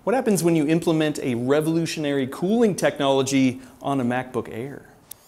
What happens when you implement a revolutionary cooling technology on a MacBook Air?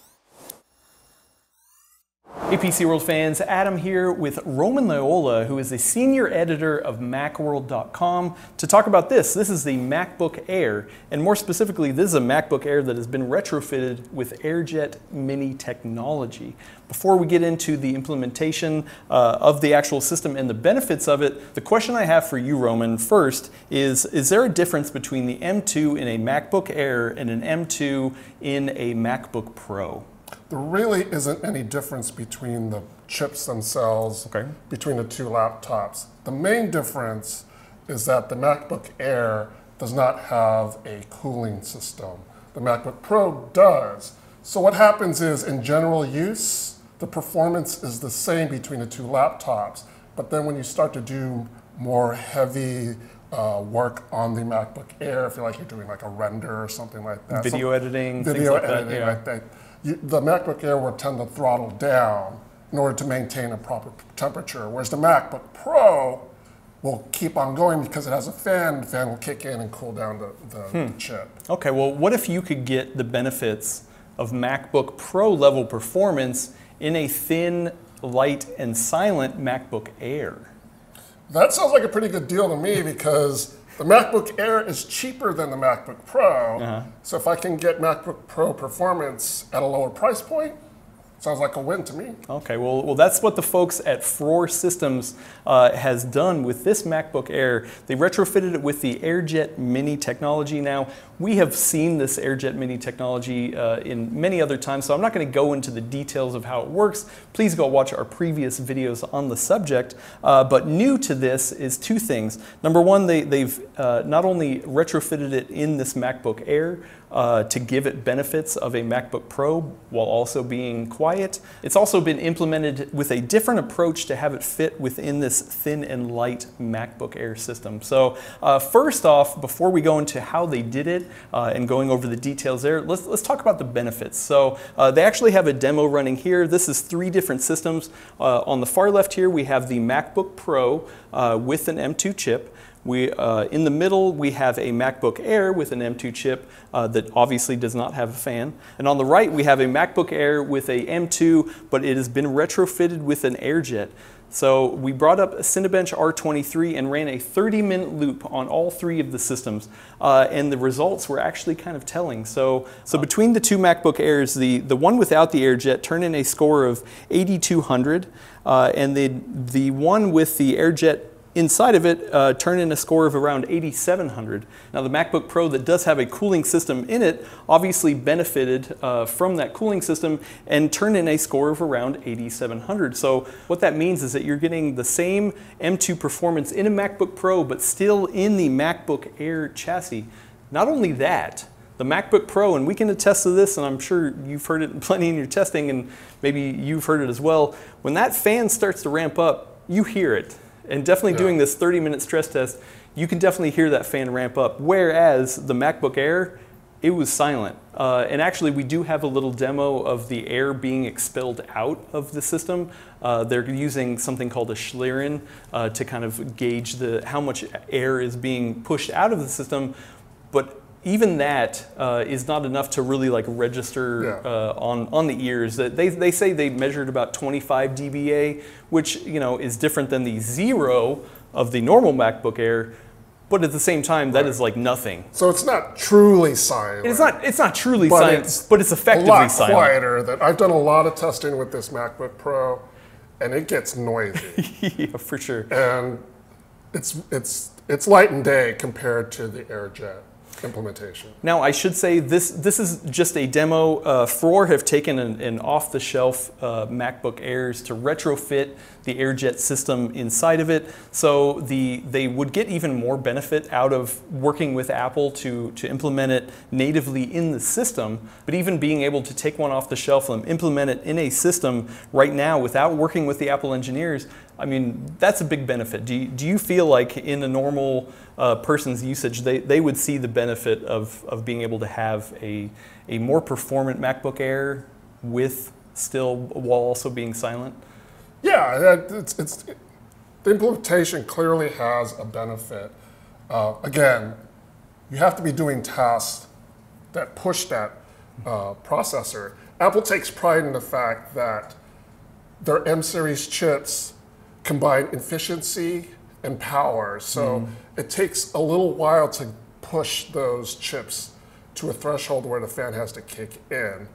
Hey PC World fans, Adam here with Roman Loyola, who is a senior editor of Macworld.com, to talk about this. This is the MacBook Air, and more specifically, this is a MacBook Air that has been retrofitted with AirJet Mini technology. Before we get into the implementation of the actual system and the benefits of it, the question I have for you, Roman, first is there a difference between the M2 in a MacBook Air and an M2 in a MacBook Pro? There really isn't any difference between the chips themselves, between the two laptops. The main difference is that the MacBook Air does not have a cooling system. The MacBook Pro does. So what happens is, in general use, the performance is the same between the two laptops. But then when you start to do more heavy work on the MacBook Air, if you're doing like a render or something like that. Video editing, video things like editing, that, yeah. like that. The MacBook Air will tend to throttle down in order to maintain a proper temperature, whereas the MacBook Pro will keep on going because it has a fan. The fan will kick in and cool down the chip. Okay, well, what if you could get the benefits of MacBook Pro level performance in a thin, light, and silent MacBook Air? That sounds like a pretty good deal to me because the MacBook Air is cheaper than the MacBook Pro, so if I can get MacBook Pro performance at a lower price point, sounds like a win to me. Okay, well that's what the folks at Frore Systems has done with this MacBook Air. They retrofitted it with the AirJet Mini technology. Now, we have seen this AirJet Mini technology in many other times, so I'm not going to go into the details of how it works. Please go watch our previous videos on the subject. But new to this is two things. Number one, they've not only retrofitted it in this MacBook Air to give it benefits of a MacBook Pro while also being quiet. It's also been implemented with a different approach to have it fit within this thin and light MacBook Air system. So first off, before we go into how they did it and going over the details there, let's talk about the benefits. So they actually have a demo running here. This is 3 different systems. On the far left here, we have the MacBook Pro with an M2 chip. In the middle, we have a MacBook Air with an M2 chip that obviously does not have a fan. And on the right, we have a MacBook Air with a M2, but it has been retrofitted with an AirJet. So we brought up a Cinebench R23 and ran a 30-minute loop on all 3 of the systems. And the results were actually kind of telling. So between the 2 MacBook Airs, the one without the AirJet turned in a score of 8,200, and the one with the AirJet inside of it turned in a score of around 8,700. Now the MacBook Pro that does have a cooling system in it obviously benefited from that cooling system and turned in a score of around 8,700. So what that means is that you're getting the same M2 performance in a MacBook Pro but still in the MacBook Air chassis. Not only that, the MacBook Pro, and we can attest to this, and I'm sure you've heard it plenty in your testing and maybe you've heard it as well, when that fan starts to ramp up, you hear it. And definitely doing this 30-minute stress test, you can definitely hear that fan ramp up. Whereas the MacBook Air, it was silent. And actually, we do have a little demo of the air being expelled out of the system. They're using something called a Schlieren to kind of gauge how much air is being pushed out of the system. But even that is not enough to really register on the ears. They say they measured about 25 dBA, which is different than the 0 of the normal MacBook Air, but at the same time that is like nothing. So it's not truly silent. It's not truly silent, but it's effectively silent. A lot quieter. I've done a lot of testing with this MacBook Pro, and it gets noisy. Yeah, for sure. And it's light and day compared to the AirJet implementation. Now, I should say this is just a demo. Frore have taken an off-the-shelf MacBook Airs to retrofit the AirJet system inside of it. So they would get even more benefit out of working with Apple to implement it natively in the system, but even being able to take one off the shelf and implement it in a system right now without working with the Apple engineers, I mean, that's a big benefit. Do you feel like in a normal person's usage, they would see the benefit of being able to have a more performant MacBook Air with still, while also being silent? Yeah, the implementation clearly has a benefit. Again, you have to be doing tasks that push that processor. Apple takes pride in the fact that their M-series chips combine efficiency and power. So it takes a little while to push those chips to a threshold where the fan has to kick in.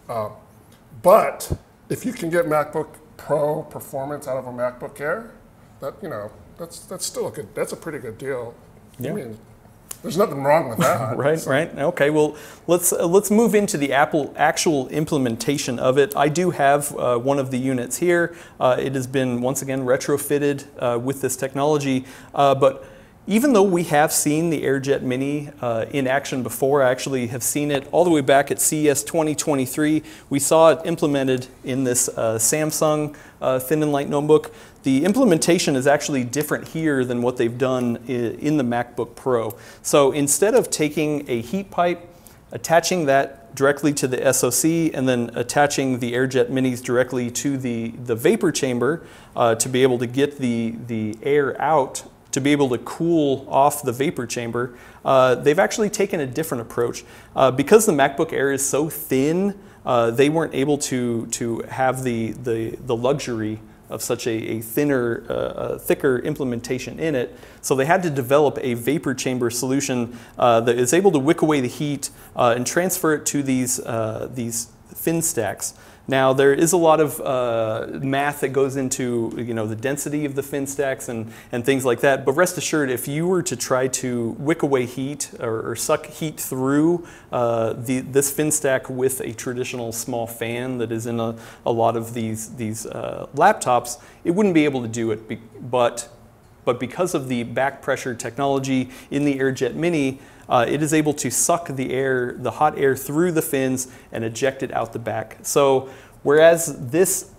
But if you can get MacBook Pro performance out of a MacBook Air, that's still that's a pretty good deal. Yeah. I mean, there's nothing wrong with that. Right. Okay. Well, let's move into the Apple actual implementation of it. I do have one of the units here. It has been once again retrofitted with this technology, but even though we have seen the AirJet Mini in action before, I actually have seen it all the way back at CES 2023. We saw it implemented in this Samsung thin and light notebook. The implementation is actually different here than what they've done in the MacBook Pro. So instead of taking a heat pipe, attaching that directly to the SoC, and then attaching the AirJet Minis directly to the vapor chamber to be able to get the air out, to be able to cool off the vapor chamber, they've actually taken a different approach. Because the MacBook Air is so thin, they weren't able to have the luxury of such a thinner, thicker implementation in it. So they had to develop a vapor chamber solution that is able to wick away the heat and transfer it to these fin stacks. Now there is a lot of math that goes into the density of the fin stacks and things like that. But rest assured, if you were to try to wick away heat or suck heat through this fin stack with a traditional small fan that is in a lot of these laptops, it wouldn't be able to do it. But because of the back pressure technology in the AirJet Mini, it is able to suck the hot air through the fins and eject it out the back. So whereas this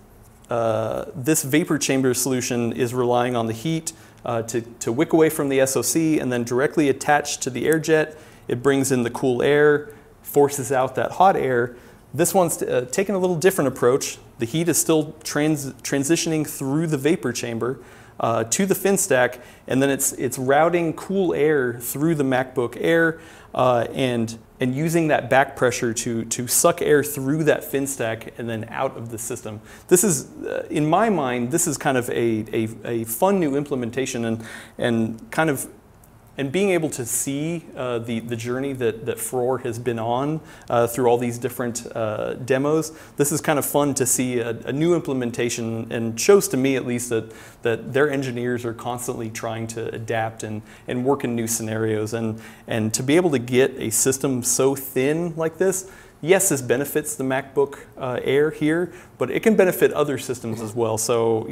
vapor chamber solution is relying on the heat to wick away from the SoC and then directly attached to the AirJet, it brings in the cool air, forces out that hot air. This one's taken a little different approach. The heat is still transitioning through the vapor chamber to the fin stack, and then it's routing cool air through the MacBook Air and using that back pressure to suck air through that fin stack and then out of the system. This is, in my mind, this is kind of a fun new implementation and being able to see the journey that Frore has been on through all these different demos, this is kind of fun to see a new implementation, and shows to me at least that their engineers are constantly trying to adapt and work in new scenarios. And to be able to get a system so thin like this, yes, this benefits the MacBook Air here, but it can benefit other systems as well. So,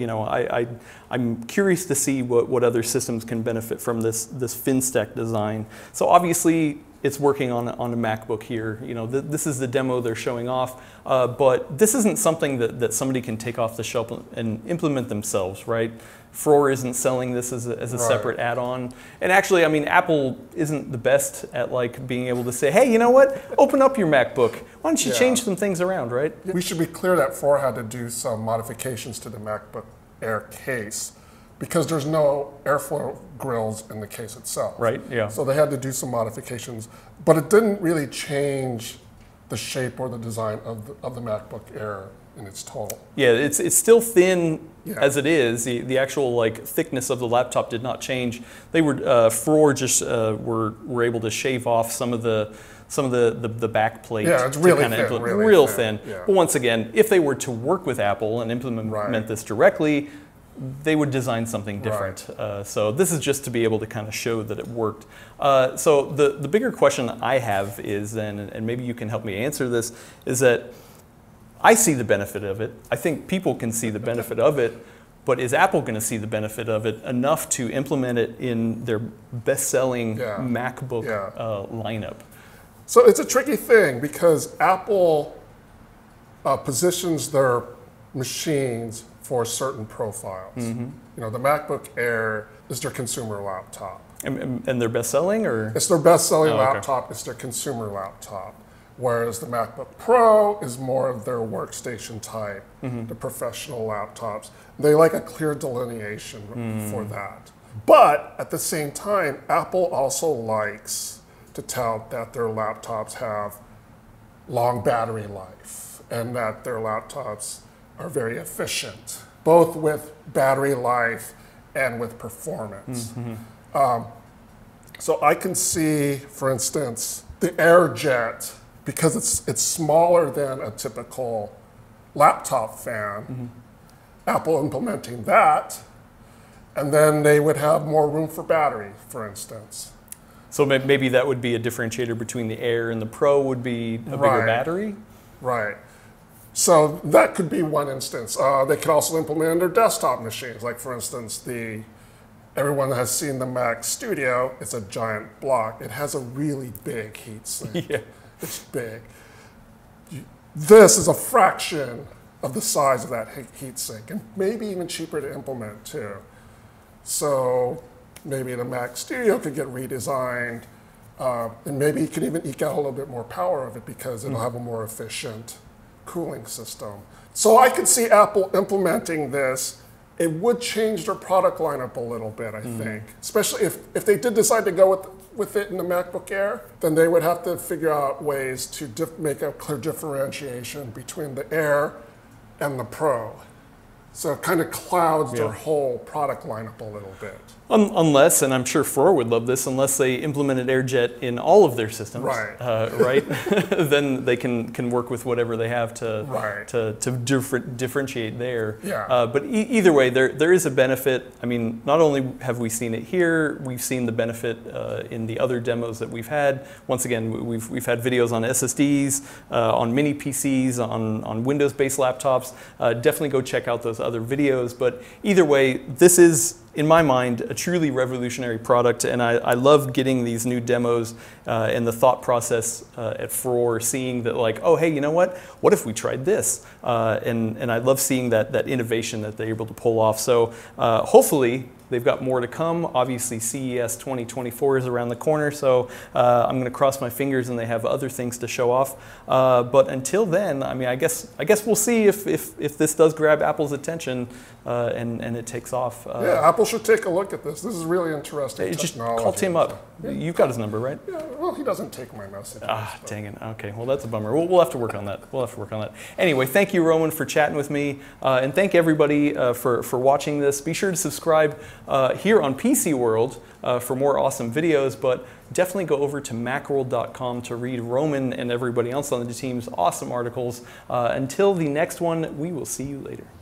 I'm curious to see what other systems can benefit from this fin stack design. So obviously, it's working on a MacBook here. This is the demo they're showing off, but this isn't something that somebody can take off the shelf and implement themselves, right? Frore isn't selling this as a separate add-on. And actually, I mean, Apple isn't the best at being able to say, hey, you know what? Open up your MacBook. Why don't you change some things around, right? We should be clear that Frore had to do some modifications to the MacBook Air case because there's no airflow grills in the case itself. Right, yeah. So they had to do some modifications, but it didn't really change the shape or the design of the MacBook Air in its total. Yeah, it's still thin as it is. The actual thickness of the laptop did not change. They were Frore just were able to shave off some of the back plate. Yeah, it's really thin. Real thin. Yeah. But once again, if they were to work with Apple and implement this directly, they would design something different. So this is just to be able to kind of show that it worked. So the bigger question I have is then, and maybe you can help me answer this, is that I see the benefit of it. I think people can see the benefit of it, but is Apple going to see the benefit of it enough to implement it in their best-selling MacBook lineup? So it's a tricky thing because Apple positions their machines for certain profiles. The MacBook Air is their consumer laptop. And their best-selling, or? It's their best-selling laptop. It's their consumer laptop. Whereas the MacBook Pro is more of their workstation type, the professional laptops. They like a clear delineation for that. But at the same time, Apple also likes to tout that their laptops have long battery life and that their laptops are very efficient, both with battery life and with performance. So I can see, for instance, the AirJet, because it's smaller than a typical laptop fan, Apple implementing that, and then they would have more room for battery, for instance. So maybe that would be a differentiator between the Air and the Pro would be a bigger battery? Right. So that could be one instance. They could also implement their desktop machines. Like for instance, everyone has seen the Mac Studio. It's a giant block. It has a really big heatsink. Yeah. It's big. This is a fraction of the size of that heatsink, and maybe even cheaper to implement too. So maybe the Mac Studio could get redesigned, and maybe you can even eke out a little bit more power of it because it'll have a more efficient cooling system. So I could see Apple implementing this. It would change their product lineup a little bit, I think. Especially if they did decide to go with it in the MacBook Air, then they would have to figure out ways to make a clear differentiation between the Air and the Pro. So it kind of clouds their whole product lineup a little bit. Unless, and I'm sure Frore would love this, unless they implemented AirJet in all of their systems, right? Then they can work with whatever they have to differentiate there. Yeah. But either way, there is a benefit. I mean, not only have we seen it here, we've seen the benefit in the other demos that we've had. Once again, we've had videos on SSDs, on mini PCs, on Windows-based laptops. Definitely go check out those other videos. But either way, this is, in my mind, a truly revolutionary product, and I love getting these new demos and the thought process at Frore, seeing that like, oh, hey, you know what? What if we tried this? And I love seeing that innovation that they're able to pull off. So hopefully they've got more to come. Obviously, CES 2024 is around the corner, so I'm going to cross my fingers and they have other things to show off. But until then, I mean, I guess we'll see if this does grab Apple's attention and it takes off. Yeah, Apple should take a look at this. This is really interesting technology. Just call Tim up. Yeah. You've got his number, right? Yeah, well, he doesn't take my message. Dang it. Okay, well, that's a bummer. We'll have to work on that. We'll have to work on that. Anyway, thank you, Roman, for chatting with me. And thank everybody for watching this. Be sure to subscribe here on PC World for more awesome videos, but definitely go over to macworld.com to read Roman and everybody else on the team's awesome articles. Until the next one, we will see you later.